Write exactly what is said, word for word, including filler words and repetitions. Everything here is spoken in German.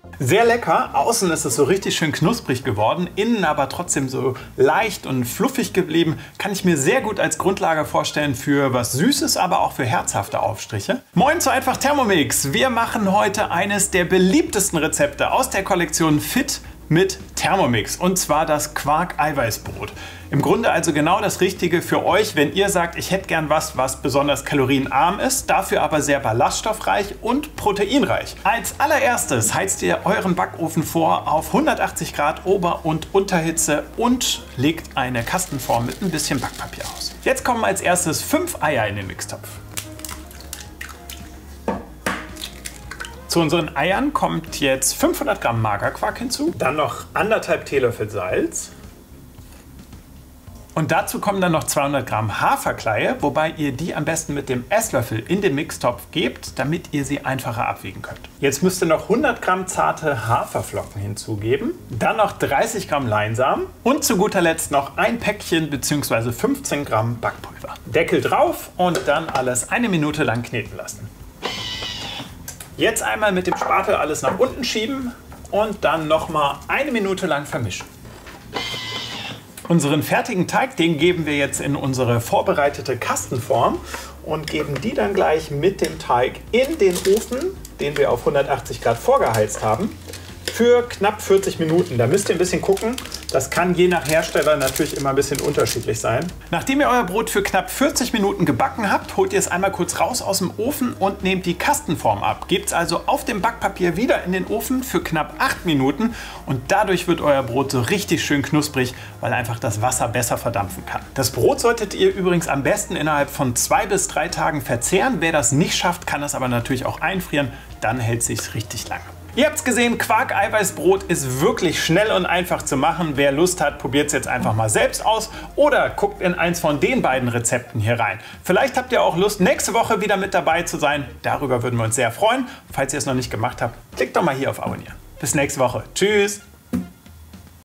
Sehr lecker, außen ist es so richtig schön knusprig geworden, innen aber trotzdem so leicht und fluffig geblieben. Kann ich mir sehr gut als Grundlage vorstellen für was Süßes, aber auch für herzhafte Aufstriche. Moin zu Einfach Thermomix! Wir machen heute eines der beliebtesten Rezepte aus der Kollektion Fit mit Thermomix, und zwar das Quark-Eiweißbrot. Im Grunde also genau das Richtige für euch, wenn ihr sagt, ich hätte gern was, was besonders kalorienarm ist, dafür aber sehr ballaststoffreich und proteinreich. Als allererstes heizt ihr euren Backofen vor auf hundertachtzig Grad Ober- und Unterhitze und legt eine Kastenform mit ein bisschen Backpapier aus. Jetzt kommen als erstes fünf Eier in den Mixtopf. Zu unseren Eiern kommt jetzt fünfhundert Gramm Magerquark hinzu, dann noch anderthalb Teelöffel Salz und dazu kommen dann noch zweihundert Gramm Haferkleie, wobei ihr die am besten mit dem Esslöffel in den Mixtopf gebt, damit ihr sie einfacher abwiegen könnt. Jetzt müsst ihr noch hundert Gramm zarte Haferflocken hinzugeben, dann noch dreißig Gramm Leinsamen und zu guter Letzt noch ein Päckchen bzw. fünfzehn Gramm Backpulver. Deckel drauf und dann alles eine Minute lang kneten lassen. Jetzt einmal mit dem Spatel alles nach unten schieben und dann noch mal eine Minute lang vermischen. Unseren fertigen Teig, den geben wir jetzt in unsere vorbereitete Kastenform und geben die dann gleich mit dem Teig in den Ofen, den wir auf hundertachtzig Grad vorgeheizt haben, für knapp vierzig Minuten. Da müsst ihr ein bisschen gucken. Das kann je nach Hersteller natürlich immer ein bisschen unterschiedlich sein. Nachdem ihr euer Brot für knapp vierzig Minuten gebacken habt, holt ihr es einmal kurz raus aus dem Ofen und nehmt die Kastenform ab. Gebt es also auf dem Backpapier wieder in den Ofen für knapp acht Minuten und dadurch wird euer Brot so richtig schön knusprig, weil einfach das Wasser besser verdampfen kann. Das Brot solltet ihr übrigens am besten innerhalb von zwei bis drei Tagen verzehren. Wer das nicht schafft, kann das aber natürlich auch einfrieren. Dann hält es sich richtig lange. Ihr habt es gesehen, Quark-Eiweißbrot ist wirklich schnell und einfach zu machen. Wer Lust hat, probiert es jetzt einfach mal selbst aus oder guckt in eins von den beiden Rezepten hier rein. Vielleicht habt ihr auch Lust, nächste Woche wieder mit dabei zu sein. Darüber würden wir uns sehr freuen. Falls ihr es noch nicht gemacht habt, klickt doch mal hier auf Abonnieren. Bis nächste Woche. Tschüss!